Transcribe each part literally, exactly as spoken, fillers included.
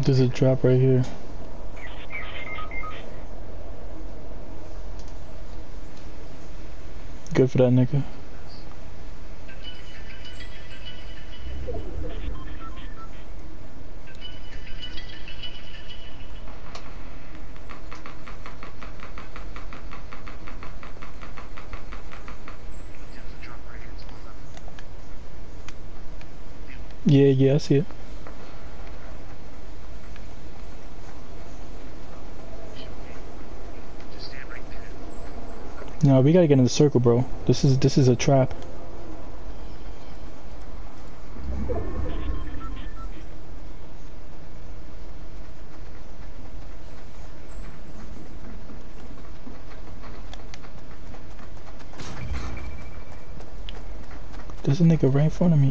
There's a trap right here. Good for that nigga. Yeah, yeah, I see it. No, we gotta get in the circle, bro. This is this is a trap. There's a nigga right in front of me.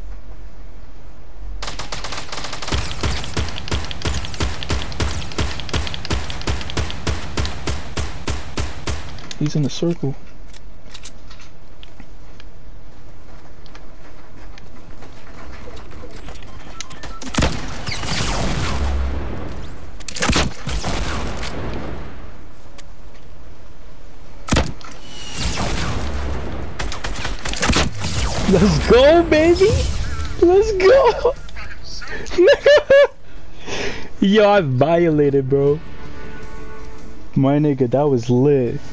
He's in the circle. Let's go, baby! Let's go! Yo, I violated, bro. My nigga, that was lit.